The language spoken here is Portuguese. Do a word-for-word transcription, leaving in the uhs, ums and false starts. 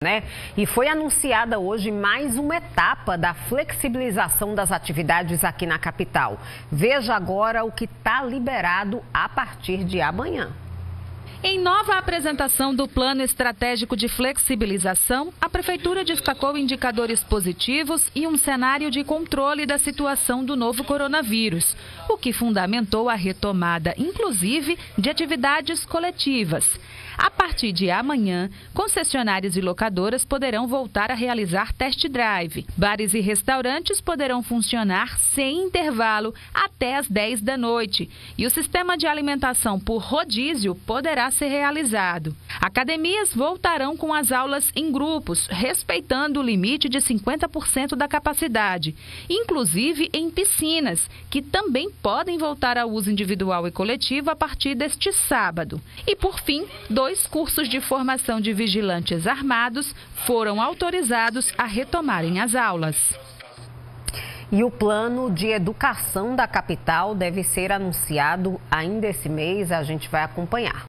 Né? E foi anunciada hoje mais uma etapa da flexibilização das atividades aqui na capital. Veja agora o que está liberado a partir de amanhã. Em nova apresentação do Plano Estratégico de Flexibilização, a Prefeitura destacou indicadores positivos e um cenário de controle da situação do novo coronavírus, o que fundamentou a retomada, inclusive, de atividades coletivas. A partir de amanhã, concessionárias e locadoras poderão voltar a realizar test drive. Bares e restaurantes poderão funcionar sem intervalo até às dez da noite. E o sistema de alimentação por rodízio poderá ser realizado. Academias voltarão com as aulas em grupos, respeitando o limite de cinquenta por cento da capacidade, inclusive em piscinas, que também podem voltar ao uso individual e coletivo a partir deste sábado. E, por fim, dois cursos de formação de vigilantes armados foram autorizados a retomarem as aulas. E o plano de educação da capital deve ser anunciado ainda esse mês, a gente vai acompanhar.